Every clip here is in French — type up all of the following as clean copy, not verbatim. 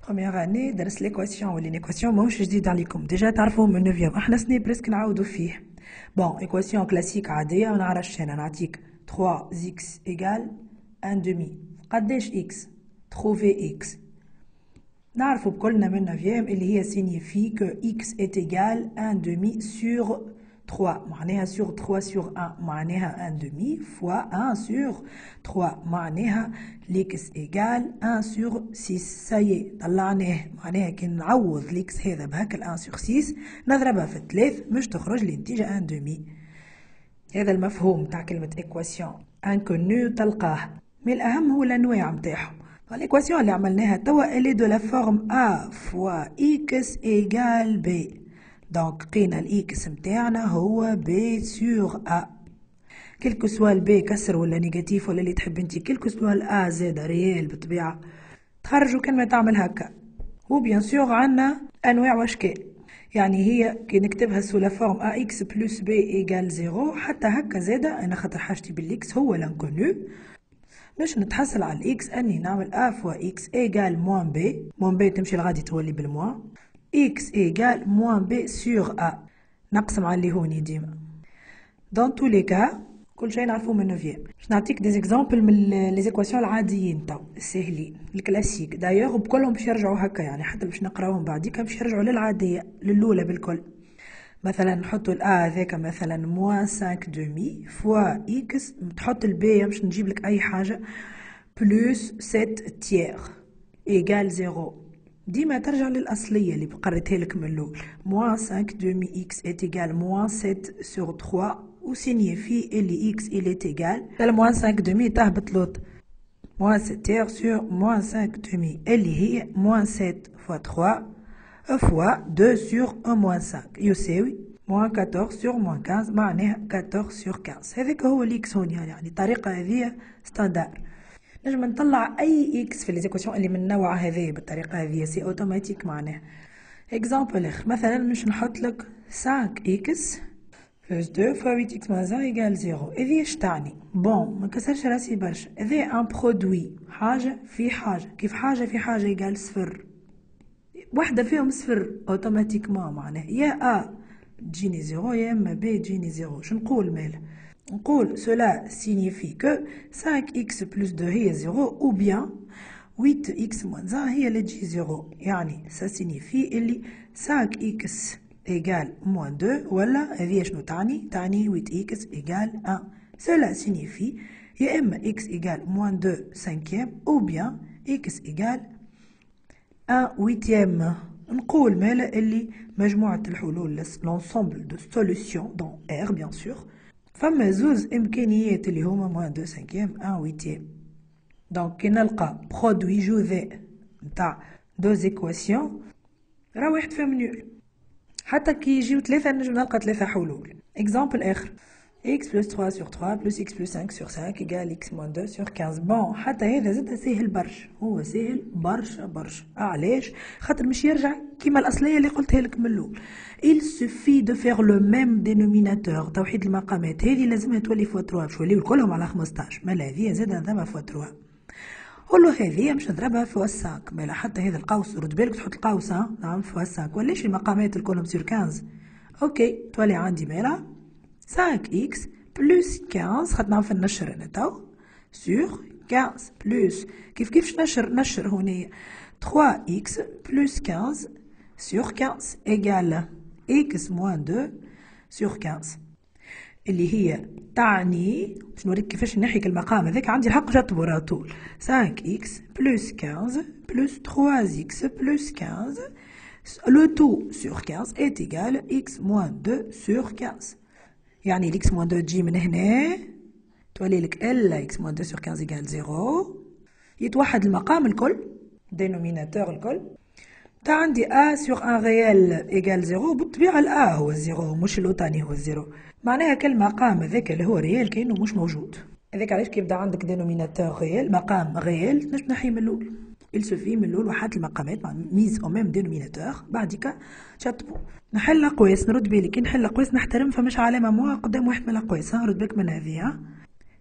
première année درس l'équation ou l'inéquation ماهوش جديد عليكم ديجا تعرفوه من 9 احنا سنة برسك نعاودو فيه. بون équation classique عادية ونعرفش انا نعطيك 3x égale 1 demi. قداش x؟ trouver x. نعرفو بكلنا من 9 اللي هي signifie que x est égal 1 demi sur 3 معناها sur 3 sur 1 معناها 1 demi fois 1 sur 3 معناها x égale 1 sur 6 سايي طلعناه معناها كي نعوض x هذا بهاك 1 sur 6 نضربها في 3 مش تخرج لي نتيجة 1 demi. هذا المفهوم تاع كلمة équation inconnu تلقاه. من الأهم هو الأنواع متاعهم. l'équation اللي عملناها توا elle est de la forme a fois x égale b. donc قينا الإكس متاعنا هو b sur a. كل سوا البي كسر ولا نيجاتيف ولا اللي تحب انتي كل سوا الأ زاد ريال بالطبيعة تخرجوا كلمة تعمل هكا. وبيان سور عنا أنواع وأشكال يعني هي كي نكتبها سو لا فورم ا اكس بلس بي ايجال زيرو حتى هكا زادة أنا خاطر حاجتي بالإكس هو لانكونو باش نتحصل على الإكس أني نعمل أ فوا إكس إيجال موان بي. موان بي تمشي لغادي تولي بالموان إكس إيجال موان بي سور أ نقسم على اللي هوني ديما. دون تو لي كا كل شيء نعرفوه من 9 باش نعطيك دي زيكزامبل من لي زيكواسيون العاديين تو الساهلين الكلاسيك دايوغ بكلهم باش يرجعوا هكا يعني حتى باش نقراوهم بعديك باش يرجعوا للعادية للأولى بالكل. مثلا نحطوا الأ هذاك مثلا موان 5 دومي فوا إكس تحط البي باش نجيب لك أي حاجة بلوس 7 تيير إيجال زيرو. ديما ترجع للأصلية اللي قريتها لك من الأول موان 5 دومي إكس إت إيجال موان 7 سور 3 و signifie اللي x il est égal على moins 5 demi تهبط لوط moins 7 sur moins 5 demi اللي هي moins 7 fois 3 fois 2 sur 1 moins 5 يساوي moins 14 sur moins 15 معناها 14 sur 15. هذاك هو الإكس هون يعني الطريقة هذه ستاندار. نجم نطلع أي إكس في ليزيكواسيون اللي من النوع هذه بالطريقة هذه سي أوتوماتيك معناها. إكزامبل آخر مثلا مش نحط لك 5 إكس plus 2 fois 8x moins 1 égale 0. إذا إيش تعني؟ بون ما كسرش راسي برشا. إذا ان برودوي حاجة في حاجة كيف حاجة في حاجة يقال صفر واحدة فيهم صفر أوتوماتيكمان معناه يا أ تجيني زيرو يا إما بي تجيني زيرو. شو نقول ماله؟ نقول cela signifie que 5x plus 2 هي زيرو أو بيان 8x moins 1 هي اللي تجي زيرو. يعني ça signifie اللي 5x égale moins 2 ولا هذه شنو تعني؟ تعني 8x égale 1. Cela signifie يا إما x égale moins 2 cinquième ou bien x égale 1 huitième. نقول مالا اللي مجموعة الحلول l'ensemble de solutions dans R bien sûr فما زوز إمكانيات اللي هما moins 2 cinquième 1 huitième. donc كي نلقى produit جوذاء نتاع دوز équations راه واحد فيهم نول حتى كي يجيو 3 نجم نلقى 3 حلول. اكزامبل اخر x plus 3 sur 3 plus x plus 5 sur 5 égale x moins 2 sur 15. بون حتى هذا زاد ساهل برشا هو ساهل برشا برشا. علاش؟ خاطر مش يرجع كيما الأصلية اللي قلتها لك من الأول. il suffit de faire le même dénominateur توحيد المقامات هذه لازمها تولي فوا 3 باش يوليو كلهم على 15 مالا هذه زاد نضربها فوا 3 قولو هذه مش نضربها فوا 5 مالا حتى هذا القوس رد بالك تحط القوس نعم فوا 5 ولاش المقامات الكلهم سور 15 اوكي تولي عندي مالا 5x بلس 15 خاطر نعرف نشر انا تو سور 15 بلس كيف نشر هونيا 3x بلس 15 سور 15 ايجال x موان 2 سور 15 اللي هي تعني باش نوريك كيفاش نحيك المقام هذاك عندي الحق جطبو راه طول 5x بلس 15 بلس 3x بلس 15 لو تو سور 15 est égal x moins 2 sur 15. يعني x moins 2 تجي من هنا تولي لك الا x moins 2 sur 15 égale 0 يتوحد المقام الكل dénominateur الكل تا عندي a sur 1 réel égale 0 بالطبيعة الA هو 0 مش الأوتاني هو 0 معناها كل مقام هذاك اللي هو ريال كأنه مش موجود. هذاك علاش كيبدا عندك dénominateur ريال مقام ريال تنجم تنحيه من الأول. il suffit من الأول وحدت المقامات مع ميز أو ميم dénominateur بعديكا تشطبو. نحل الأقواس نرد بالي كي نحل الأقواس نحترم فماش علامة موا قدام واحد من الأقواس رد بالك من هذه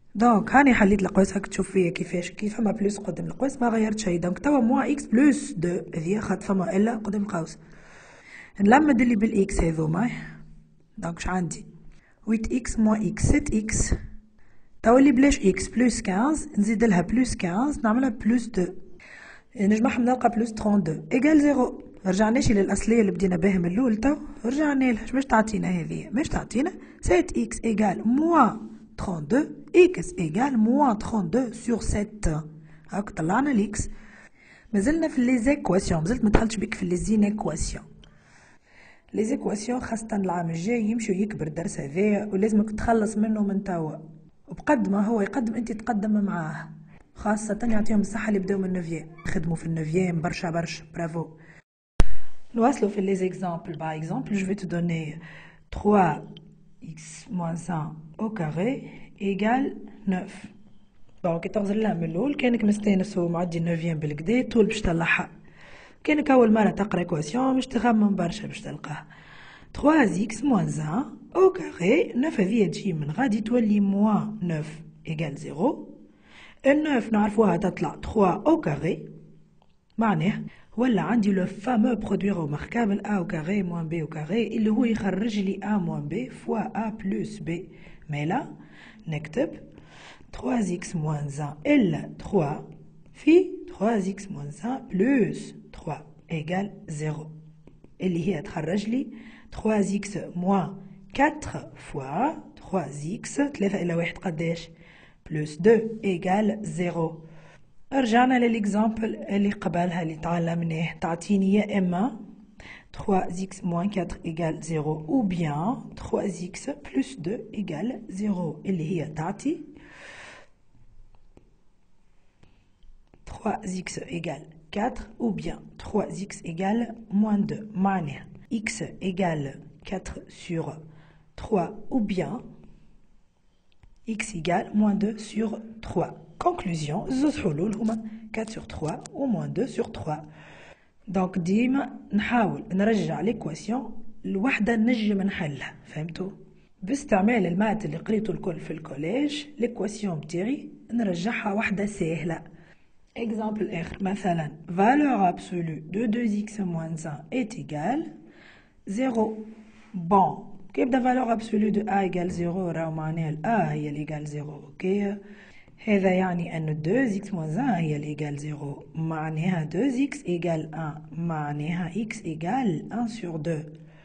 دونك هاني حليت القوس هاك تشوف فيا كيفاش كي فما بلوس قدام القوس ما غيرت شيء. دونك توا موان اكس بلوس دو هذيا خاطر فما الا قدام القوس. نلمد اللي بالاكس هذوما. دونك ش عندي 8 اكس موان اكس 7 اكس. توا اللي بلاش اكس بلوس 15 نزيد لها بلوس 15 نعملها بلوس 2 نجمعهم نلقى بلوس 32 ايكال 0. رجعناش للاصليه اللي بدينا بها من الاول. تو رجعنا لها. باش تعطينا هذه؟ باش تعطينا 7 اكس ايكال موان 32 اكس ايكال موان 32 سور 7. هاك طلعنا الاكس. مازلنا في لي زيكواسيون. مازلت ما دخلتش بك في لي زينيكواسيون. لي زيكواسيون خاصة العام الجاي يمشوا يكبر الدرس هذايا ولازمك تخلص منه من توا. وبقد ما هو يقدم انت تقدم معاه. خاصة يعطيهم الصحة اللي بداو من النوفيام. يخدموا في النوفيام برشا برشا. برافو. نواصلوا في les exemples. Par exemple, je vais te donner 3x moins 1 au carré égale 9. bon كي تغزر لها من الأول كانك مستانس ومعدي النوفيام بالكدا طول باش تطلعها. كانك أول مرة تقرا إيكواسيون باش تخمم برشا باش تلقاها. 3x moins 1 au carré 9 هذيا تجي من غادي تولي moins 9 égale 0. ال 9 نعرفوها تطلع 3 au carré. معناه ولا عندي لو فامو برودوي ريماركابل a au carré moins b au carré اللي هو يخرج لي a moins b fois a plus b. مي لا نكتب 3x moins 1 إلا 3 في 3x moins 1 plus 3 égale 0 اللي هي تخرج لي 3x moins 4 fois 3x 3 إلى 1 قداش plus 2 égale 0. رجعنا للإكزامبل اللي قبلها اللي تعلمناه. تعطيني يا إما 3x moins 4 égale 0 ou bien 3x plus 2 égale 0 اللي هي تعطي 3x égale 4 ou bien 3x égale moins 2. معناها x égale 4 sur 3 ou bien x égale moins 2 sur 3. Conclusion, زوز حلول هما 4 sur 3 ou moins 2 sur 3. دونك ديما نحاول نرجع ليكواسيون الوحدة نجم نحلها. فهمتوا؟ باستعمال المات اللي قريته الكل في الكوليج ليكواسيون بتاعي نرجعها وحدة سهلة. Exemple آخر مثلا valeur absolue de 2x moins 1 est égale 0. bon كي يبدا valeur absolue de a égale 0 راهو معناها ال a هي اللي égale 0. اوكي هذا يعني أن 2x moins 1 هي اللي égale 0. معناها 2x égale 1 معناها x égale 1 sur 2.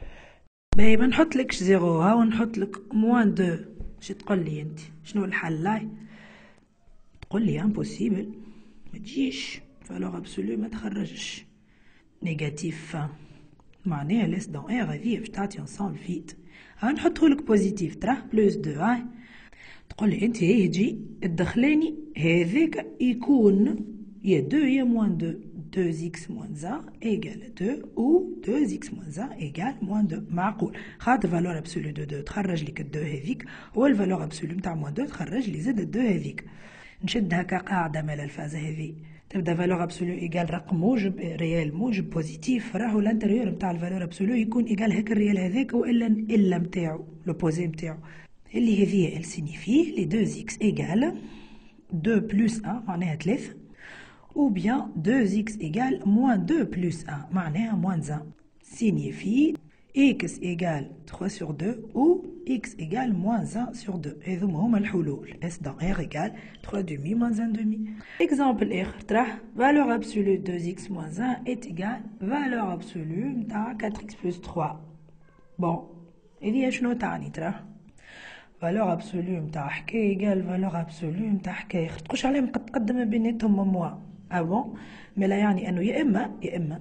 باهي ما نحطلكش 0 هاو نحطلك moins 2. شو تقول لي انت؟ شنو الحل؟ لاي تقول لي impossible ما تجيش valeur absolue ما تخرجش نيجاتيف. معناها ليس دون اير هذيا باش تعطي انسامبل فيت. ها نحطهولك بوزيتيف تراه بلوس 2. هاي تقول لي انت هي يجي الدخلاني هذاك يكون يا 2 يا موان 2. 2x moins 1 égale 2 ou 2x moins 1 égale moins 2. معقول خاطر فالور ابسولو دو 2 تخرج لك 2 هذيك والفالور ابسولو نتاع موان 2 تخرج لي زاد 2 هذيك. نشدها كقاعده مال الفازه هذه. تبدا فالور ابسولو ايجال رقم موجب ريال موجب بوزيتيف راهو الانتيريور نتاع الفالور ابسولو يكون ايجال هيك الريال هذاك والا نتاعو لوبوزي نتاعو اللي هذه ال سينيفي لي 2x ايجال 2 بلس 1 معناها 3 ou bien 2x égale moins 2 plus 1 معناها moins 1 signifie x égale 3 sur 2 ou x égale moins 1 sur 2. هذوما هما الحلول. s dans r égale 3 demi moins 1 demi. exemple آخر طرح valeur absolue 2x moins 1 est égale valeur absolue نتاع 4x plus 3. bon هذه شنو تعني طرح valeur absolue نتاع حكاية égale valeur absolue نتاع حكاية تقولش عليهم قد تقدم بيناتهم موا ابون مي لا يعني انه يا اما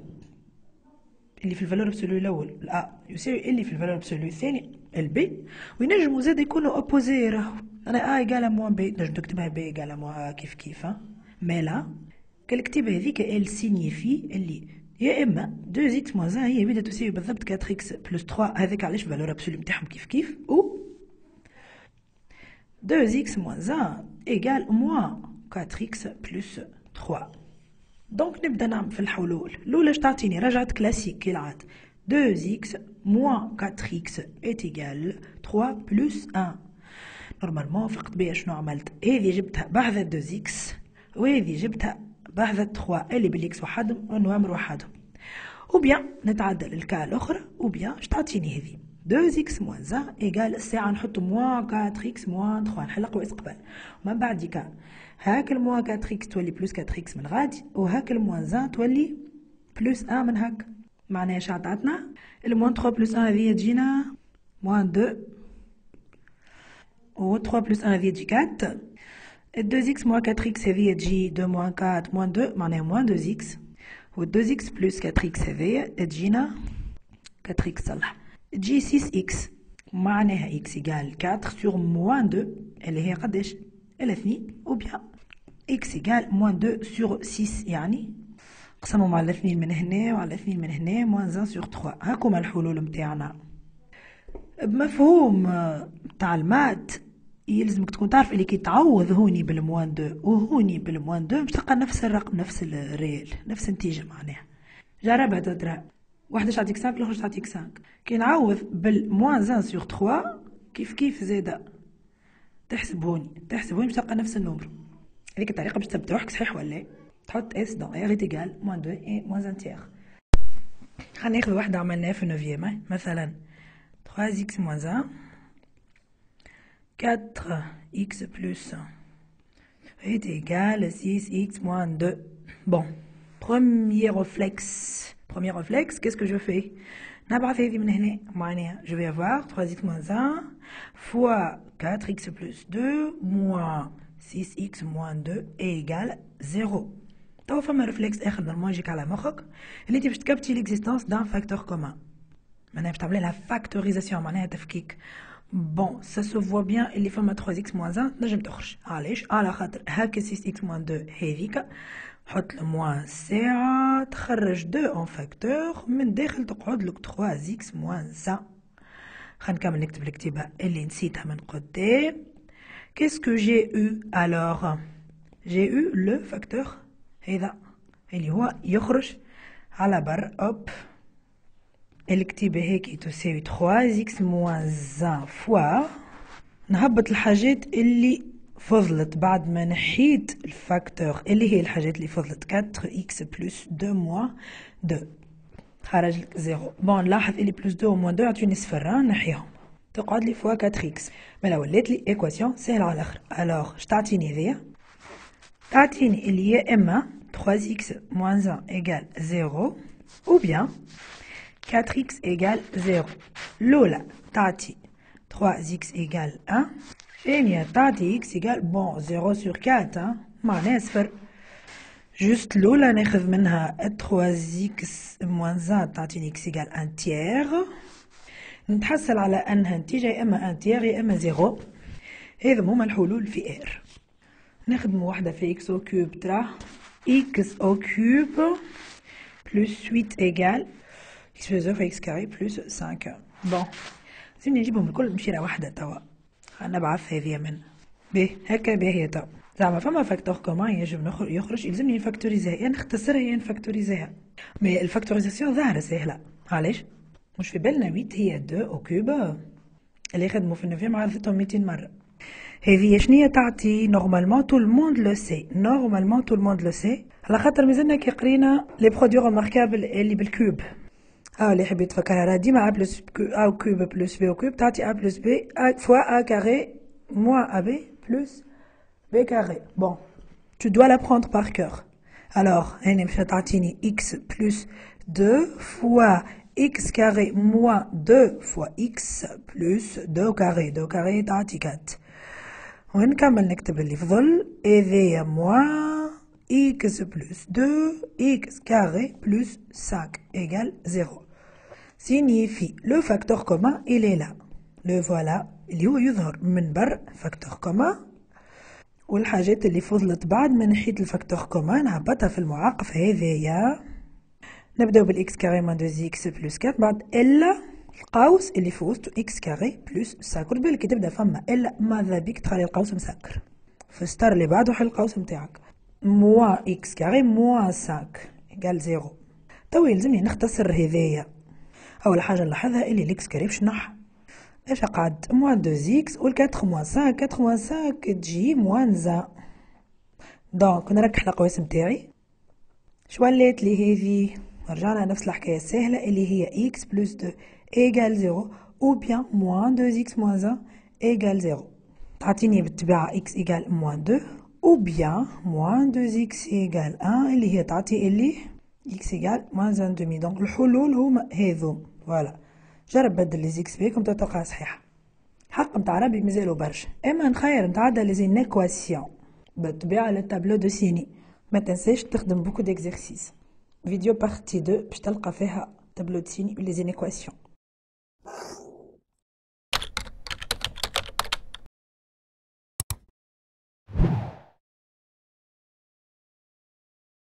اللي في الفالور ابسولو الاول ال يساوي اللي في الفالور ابسولو الثاني البي وينجموا زاد يكونوا اوبوزي راهو انا ايجال موان بي نجم تكتبها بي ايجال موان كيف مي لا كالكتيبه هذيك ال سينيفي اللي يا اما 2x موان 1 هي بدها تساوي بالضبط 4x بلس 3 هذاك علاش الفالور ابسولو نتاعهم كيف او 2x موان 1 ايجال موان 4x بلس 3. دونك نبدا نعمل في الحلول. الاولى تعطيني رجعت كلاسيك كالعاده 2x moins 4x est égal 3 plus 1. نورمالمون فقط بيا شنو عملت، هذه جبتها بحذا 2 اكس وهذه جبتها بحذا 3 اللي بالاكس وحدهم والنوامر وحدهم، وبيان نتعدل الكا الاخرى وبيان اش تعطيني هذه 2x moins 1 ايكال الساعة نحط موان 4x moins 3 نحل قواس قبل، ومن بعد ديكا هاك الموان 4x تولي بلوس 4x من غادي، وهاك الموان 1 تولي بلوس 1 من هاك، معناها اش عطاتنا الموان 3 بلوس 1 هذه تجينا موان 2 و 3 بلوس 1 هذه تجي 4، 2x moins 4x هذه تجي 2 moins 4 moins 2 معناها موان 2x، و 2x بلوس 4x هذه تجينا 4x صلح تجي 6x، معناها x égale 4 sur moins 2 اللي هي قداش؟ اللي 2 وبيان x égale moins 2 sur 6 يعني قسمهم على 2 من هنا وعلى 2 من هنا moins 1 sur 3. هاكم الحلول متاعنا. بمفهوم تاع المات يلزمك تكون تعرف اللي كي تعوض هوني بالموان 2 وهوني بالموان 2 باش تلقى نفس الرقم نفس الريال نفس النتيجة معناها. جربها تدرى واحدة تعطيك 5 الأخرى تعطيك 5 كي نعوض بالموان 1 sur 3 كيف زادا تحسب هوني باش تلقى نفس النمر. هذيك الطريقة باش تثبت روحك صحيح ولا تحط اس دون ار ايكال موان 2 اي موان 1 تيغ. خلينا ناخذ واحدة عملناها في النوفيام مثلا 3x moins 1 4x plus 1 est égal à 6x moins 2. Bon, premier réflexe, qu'est-ce que je fais? Je vais avoir 3x moins 1 fois 4x plus 2 moins 6x moins 2 est égal 0. تو فما réflexe آخر نورمالمون يجيك على مخك اللي انت باش تكبتي l'existence d'un facteur commun. معناها باش تعملي لها فاكتوريزاسيون معناها تفكيك. بون سا سو فوا بيان اللي فما 3x موان 1 تنجم تخرج. علاش؟ على خاطر هاكا 6x موان 2 هاذيك حط الموان ساعة تخرج 2 اون فاكتور من داخل تقعد لك 3x موان 1. خلينا نكمل نكتب الكتيبة اللي نسيتها من قدام. Qu'est-ce que j'ai eu alors? J'ai eu le facteur هذا اللي هو يخرج على بر اوب. الكتيبة هيك تساوي 3x moins 1 فوا نهبط الحاجات اللي فضلت بعد ما نحيت الفاكتور اللي هي الحاجات اللي فضلت 4x plus 2 moins 2 خرج لك 0. بون نلاحظ اللي بلس 2 و moins 2 يعطيوني صفر نحيهم تقعد لي فوا 4x. مالا ولات لي ايكواسيون سهلة على الاخر. الوغ اش تعطيني هذيا؟ تعطيني اللي يا اما 3x moins 1 égale 0 ou bien 4x égale 0. l'oula تعطي 3x égale 1 ثانية تعطي x égale bon 0 sur 4 معناها صفر. جوست الأولى ناخذ منها 3x moins 1 تعطيني x égale 1 tiers. نتحصل على أنها نتيجة يا إما 1 tiers يا إما 0. هذم هما الحلول في R. نخدمو واحدة في x au cube ترى x au cube plus 8 égale x plus 2 fois x carré plus 5. بون لازمني نجيبهم الكل بمشيرة واحدة توا. نبعث هذه من باهي هكا باهية توا. زعما فما فاكتور كومان يجب يخرج يلزمني نفاكتوريزيها يا نختصرها يا نفاكتوريزيها. مي الفاكتوريزاسيون ظاهرة سهلة. علاش؟ مش في بالنا 8 هي 2 او كوب اللي خدموا في النوفيام عرفتهم 200 مرة. هذه شنية تعطي نورمالمون تو الموند لو سي. نورمالمون تو الموند لو سي على خاطر مازلنا كي قرينا لي برودوي ريماركابل اللي بالكوب. اللي يحب يتفكرها راه ديما a plus a au cube plus b au cube تعطي a plus b fois a carré moins ab plus b carré. Bon, tu dois l'apprendre par cœur. Alors, هنا باش تعطيني x plus 2 fois x carré moins 2 fois x plus 2 carré. 2 carré تعطي 4. ونكمل نكتب اللي فضل هذايا moins x plus 2 x carré plus 5 égale 0. signifie le facteur commun il est là. le voilà اللي هو يظهر من بر facteur commun. والحاجات اللي فضلت بعد ما نحيت الفاكتور كومان نهبطها في المعاقف هذايا. نبداو بالاكس كاري moins 2x plus 4 بعد الا القوس اللي في وسطو x كاري plus 5. خد بالك كي تبدا فما الا ماذا بيك تخلي القوس مسكر في السطر اللي بعده حل القوس نتاعك moins x كاري moins 5 égale 0. تو يلزمني نختصر هذايا. اول حاجه نلاحظها اللي الاكس كاري باش نح ايش قعد موان 2 زيكس و 4 موان 5 4 موان 5 تجي موان 1. دونك نركح القواسم تاعي. شو ولات لي هذه؟ رجعنا نفس الحكاية السهلة اللي هي x plus 2 égale 0 ou bien moins 2x moins 1 égale 0. تعطيني بالطبيعة x égale moins 2 ou bien moins 2x égale 1 اللي هي تعطي اللي x égale moins 1 demi. دونك الحلول هما هذو. فوالا جرب بدل لي زيكس بيكم تلقاها صحيحة. حق متاع ربي مازالوا برشا، اما نخير نتعدى لي زينيكواسيون بالطبيعة للتابلو دو سيني. ما تنساش تخدم بوكو ديكزيرسيس. فيديو بارتي 2 باش تلقى فيها تابلو دو سيني ولي زينيكواسيون.